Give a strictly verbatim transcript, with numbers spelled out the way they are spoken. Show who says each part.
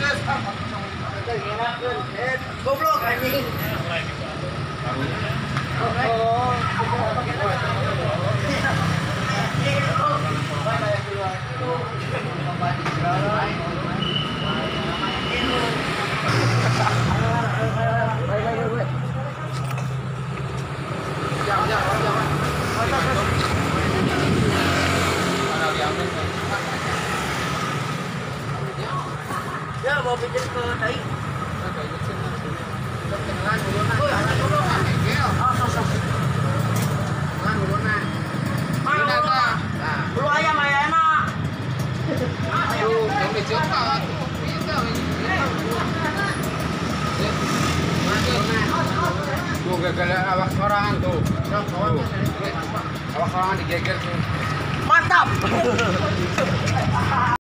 Speaker 1: Goblok anjing. Oh. Ya mau bikin ke tai. Kenalan dulu nah. Oh, kenalan dulu. Oh, sosok. Kenalan dulu nah. Mana dulu? Nah, dulu ayam ayam enak. Aduh, yang dicoba tuh. Bisa ini. Tuh gagal awak sorangan tuh. Awak sorangan digeger tuh. Mantap.